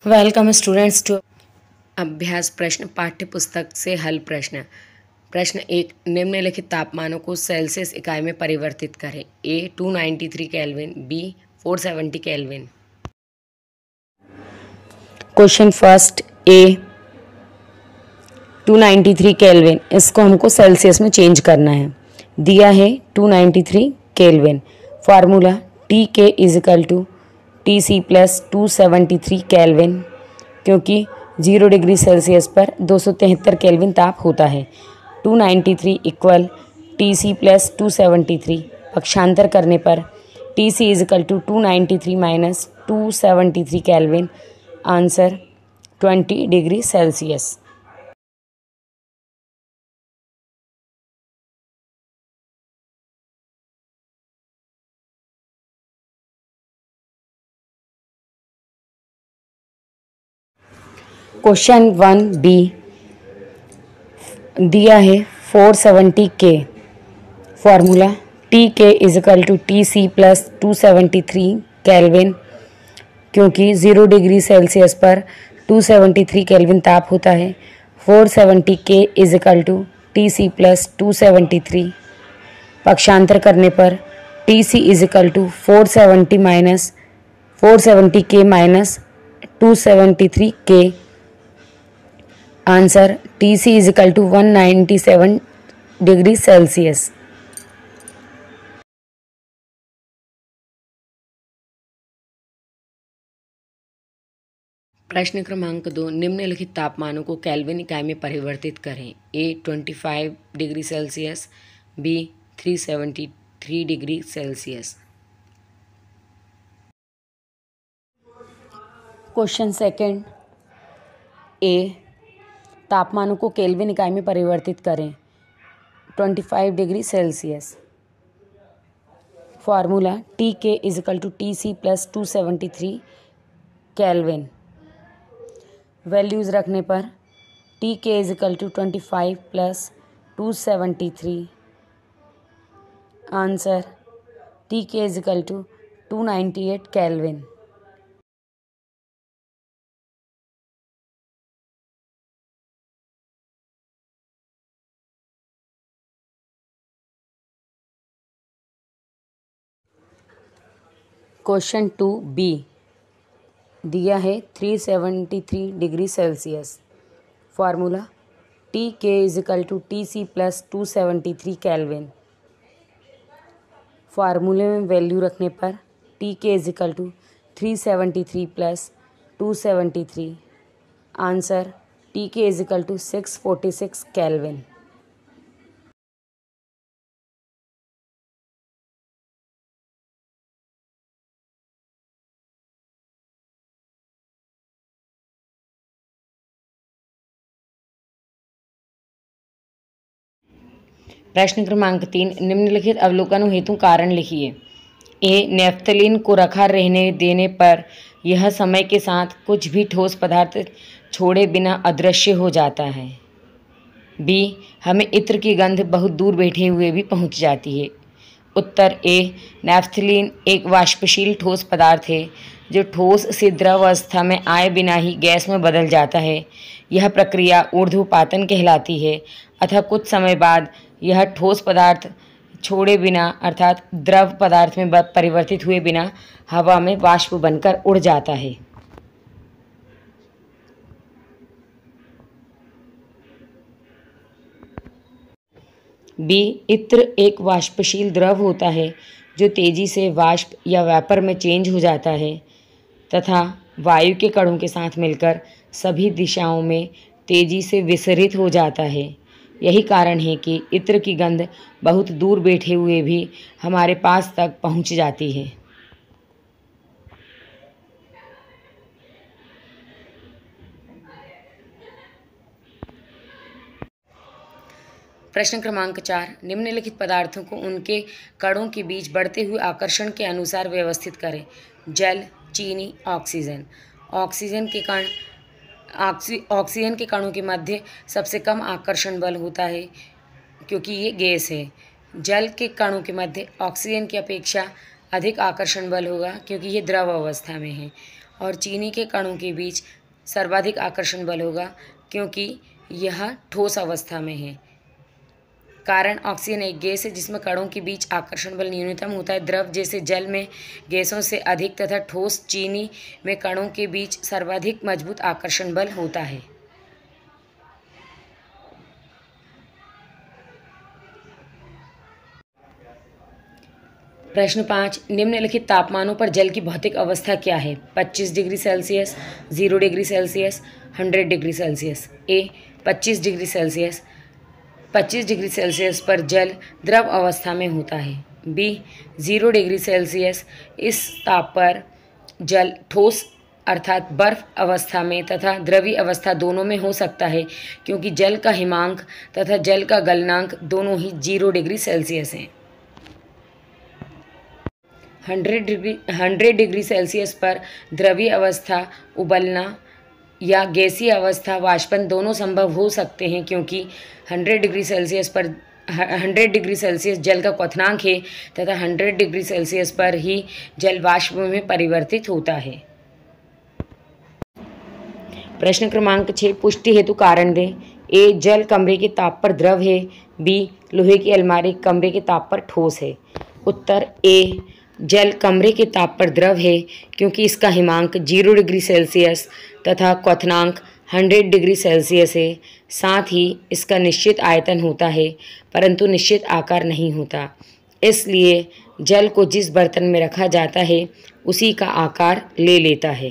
Welcome students to अभ्यास प्रश्न पाठ्य पुस्तक से हल प्रश्न। प्रश्न 1, निम्नलिखित तापमानों को सेल्सियस इकाई में परिवर्तित करें। A 293 kelvin, B 470 kelvin. Question first, A 293 kelvin, इसको हमको सेल्सियस में चेंज करना है। दिया है 293 kelvin. Formula T K is equal to T C plus 273 kelvin, क्योंकि 0 डिग्री सेल्सियस पर 273 केल्विन ताप होता है। 293 इक्वल टी सी प्लस 273, पक्षांतर करने पर T C is equal to 293 minus 273 kelvin, answer 20 degree Celsius. Question 1 B दिया है 470 K. Formula T K is equal to T C plus 273 kelvin, क्योंकि 0 डिग्री सेल्सियस पर 273 केल्विन ताप होता है। 470 K is equal to T C plus 273, पक्षांतर करने पर T C is equal to 470 K minus 273 K, answer T C is equal to 197 degree Celsius. प्रश्न क्रमांक 2, निम्नलिखित तापमानों को केल्विन इकाई में परिवर्तित करें। A 25 degree Celsius, B 373 degree Celsius. Question second, A तापमानों को केल्विन इकाई में परिवर्तित करें। 25 degree Celsius. Formula T K is equal to T C plus 273 kelvin. Values रखने पर T K is equal to 25 plus 273, answer T K is equal to 298 kelvin. Question 2 B दिया है 373 degree Celsius. Formula T K is equal to T C plus 273 kelvin. फार्मूले में value रखने पर T K is equal to 373 plus 273, answer T K is equal to 646 kelvin. प्रश्न क्रमांक 3, निम्नलिखित अवलोकनों हेतु कारण लिखिए। ए नेफ्थलीन को रखा रहने देने पर यह समय के साथ कुछ भी ठोस पदार्थ छोड़े बिना अदृश्य हो जाता है। बी हमें इत्र की गंध बहुत दूर बैठे हुए भी पहुंच जाती है। उत्तर ए नेफ्थलीन एक वाष्पशील ठोस पदार्थ है जो ठोस से द्रव अवस्था में आए बिना ही गैस में बदल जाता है। यह प्रक्रिया ऊर्ध्वपातन कहलाती है, अतः कुछ समय बाद यह ठोस पदार्थ छोड़े बिना अर्थात द्रव पदार्थ में परिवर्तित हुए बिना हवा में वाष्प बनकर उड़ जाता है। बी इत्र एक वाष्पशील द्रव होता है जो तेजी से वाष्प या वेपर में चेंज हो जाता है तथा वायु के कणों के साथ मिलकर सभी दिशाओं में तेजी से विसरित हो जाता है। यही कारण है कि इत्र की गंध बहुत दूर बैठे हुए भी हमारे पास तक पहुंच जाती है। प्रश्न क्रमांक 4, निम्नलिखित पदार्थों को उनके कणों के बीच बढ़ते हुए आकर्षण के अनुसार व्यवस्थित करें। जल, चीनी, ऑक्सीजन। ऑक्सीजन के कणों के मध्य सबसे कम आकर्षण बल होता है क्योंकि ये गैस है। जल के कणों के मध्य ऑक्सीजन की अपेक्षा अधिक आकर्षण बल होगा क्योंकि ये द्रव अवस्था में है। और चीनी के कणों के बीच सर्वाधिक आकर्षण बल होगा क्योंकि यह ठोस अवस्था में है। कारण ऑक्सीजन एक गैस है जिसमें कणों के बीच आकर्षण बल न्यूनतम होता है। द्रव जैसे जल में गैसों से अधिक तथा ठोस चीनी में कणों के बीच सर्वाधिक मजबूत आकर्षण बल होता है। प्रश्न 5, निम्नलिखित तापमानों पर जल की भौतिक अवस्था क्या है? 25 degree Celsius, 0 degree Celsius, 100 degree Celsius. A 25 degree Celsius. 25 degree Celsius पर जल द्रव अवस्था में होता है। B 0 degree Celsius. इस ताप पर जल ठोस अर्थात बर्फ अवस्था में तथा द्रवीय अवस्था दोनों में हो सकता है क्योंकि जल का हिमांक तथा जल का गलनांक दोनों ही 0 डिग्री सेल्सियस हैं। 100 डिग्री सेल्सियस पर द्रवीय अवस्था उबलना या गैसीय अवस्था वाष्पन दोनों संभव हो सकते हैं क्योंकि 100 डिग्री सेल्सियस जल का क्वथनांक है तथा 100 डिग्री सेल्सियस पर ही जल वाष्प में परिवर्तित होता है। प्रश्न क्रमांक 6, पुष्टि हेतु कारण दें। ए जल कमरे के ताप पर द्रव है। बी लोहे की अलमारी कमरे के ताप पर ठोस है। उत्तर ए जल कमरे के ताप पर द्रव है क्योंकि इसका हिमांक 0 डिग्री सेल्सियस तथा क्वथनांक 100 डिग्री सेल्सियस है। साथ ही इसका निश्चित आयतन होता है परंतु निश्चित आकार नहीं होता, इसलिए जल को जिस बर्तन में रखा जाता है उसी का आकार ले लेता है।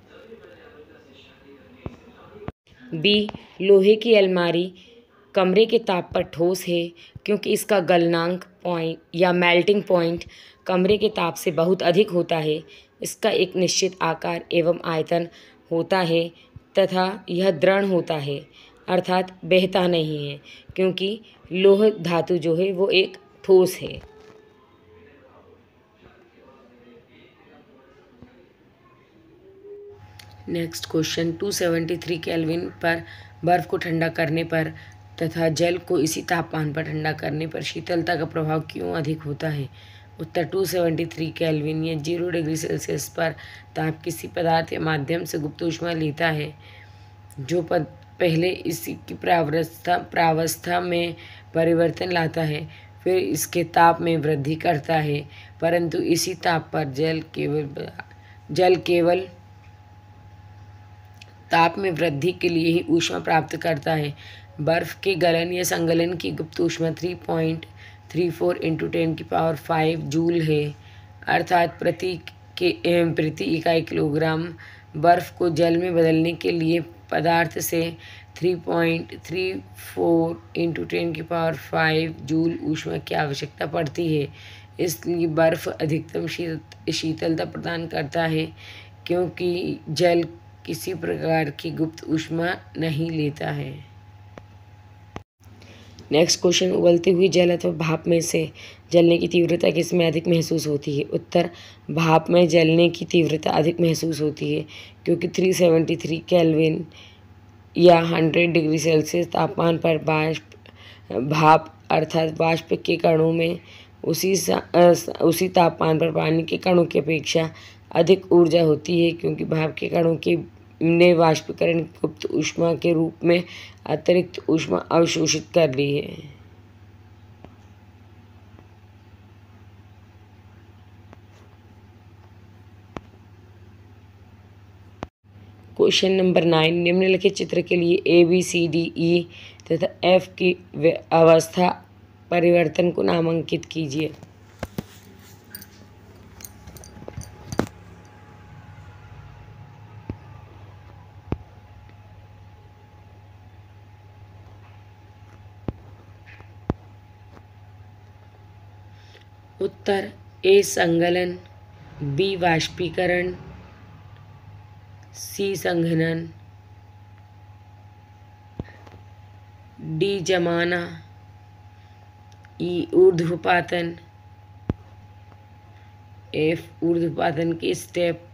बी लोहे की अलमारी कमरे के ताप पर ठोस है क्योंकि इसका गलनांक पॉइंट या मेल्टिंग पॉइंट कमरे के ताप से बहुत अधिक होता है। इसका एक निश्चित आकार एवं आयतन होता है तथा यह दृढ़ होता है अर्थात बहता नहीं है क्योंकि लोह धातु जो है वो एक ठोस है। नेक्स्ट क्वेश्चन, 273 केल्विन पर बर्फ़ को ठंडा करने पर तथा जल को इसी तापमान पर ठंडा करने पर शीतलता का प्रभाव क्यों अधिक होता है? उत्तर 273 केल्विन या 0 डिग्री सेल्सियस पर ताप किसी पदार्थ या माध्यम से गुप्त ऊष्मा लेता है जो पहले इसी की प्रावस्था में परिवर्तन लाता है, फिर इसके ताप में वृद्धि करता है, परंतु इसी ताप पर जल केवल ताप में वृद्धि के लिए ही ऊष्मा प्राप्त करता है। बर्फ के गलन या संगलन की गुप्त ऊष्मा 3.34 × 10⁵ जूल है अर्थात प्रति इकाई किलोग्राम बर्फ को जल में बदलने के लिए पदार्थ से 3.34 × 10⁵ जूल ऊष्मा की आवश्यकता पड़ती है। इसलिए बर्फ अधिकतम शीतलता प्रदान करता है क्योंकि जल किसी प्रकार की गुप्त ऊष्मा नहीं लेता है। नेक्स्ट क्वेश्चन, उबलती हुई जल अथवा भाप में से जलने की तीव्रता किसमें अधिक महसूस होती है? उत्तर भाप में जलने की तीव्रता अधिक महसूस होती है क्योंकि 373 केल्विन या 100 डिग्री सेल्सियस तापमान पर भाप अर्थात वाष्प के कणों में उसी तापमान पर पानी के कणों की अपेक्षा अधिक ऊर्जा होती है क्योंकि भाप के कणों ने वाष्पीकरण गुप्त ऊष्मा के रूप में अतिरिक्त ऊष्मा अवशोषित कर ली है। क्वेश्चन नंबर 9, निम्नलिखित चित्र के लिए ABCDE तथा F की अवस्था परिवर्तन को नामांकित कीजिए। उत्तर ए संगलन, बी वाष्पीकरण, सी संघनन, डी जमाना, ई ऊर्ध्वपातन, एफ ऊर्ध्वपातन के स्टेप।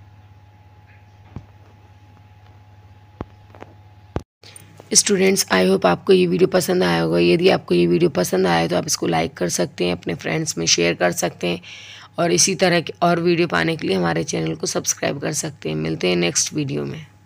स्टूडेंट्स, आई होप आपको ये वीडियो पसंद आया होगा। यदि आपको ये वीडियो पसंद आया तो आप इसको लाइक कर सकते हैं, अपने फ्रेंड्स में शेयर कर सकते हैं और इसी तरह के और वीडियो पाने के लिए हमारे चैनल को सब्सक्राइब कर सकते हैं। मिलते हैं नेक्स्ट वीडियो में।